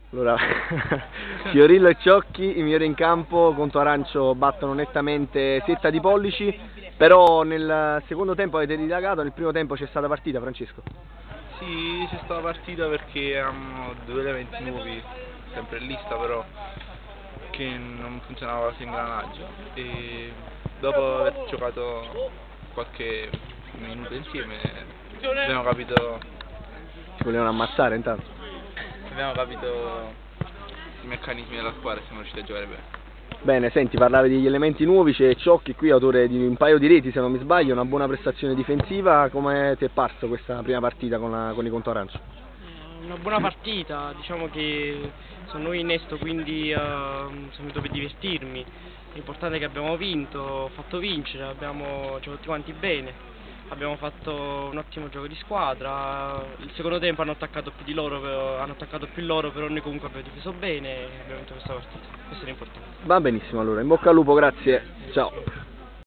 Allora, Fiorillo e Ciocchi, i migliori in campo, Conto Arancio battono nettamente Setta di Pollici, però nel secondo tempo avete dilagato, nel primo tempo c'è stata partita, Francesco. Sì, c'è stata partita perché erano due elementi nuovi, sempre in lista però, che non funzionava quasi l'ingranaggio e dopo aver giocato qualche minuto insieme abbiamo capito, Si volevano ammazzare intanto. i meccanismi della squadra e siamo riusciti a giocare bene. Bene, senti, parlavi degli elementi nuovi, c'è Ciocchi qui, autore di un paio di reti se non mi sbaglio, una buona prestazione difensiva, come ti è parso questa prima partita con i Conto Arancio? Una buona partita, diciamo che sono nuovo innesto, quindi sono venuto per divertirmi. L'importante è che abbiamo vinto, ho fatto vincere, abbiamo giocato tutti quanti bene, abbiamo fatto un ottimo gioco di squadra. Il secondo tempo hanno attaccato più loro, però noi comunque abbiamo difeso bene e abbiamo vinto questa partita. Questo è l'importante. Va benissimo allora, in bocca al lupo, grazie, ciao.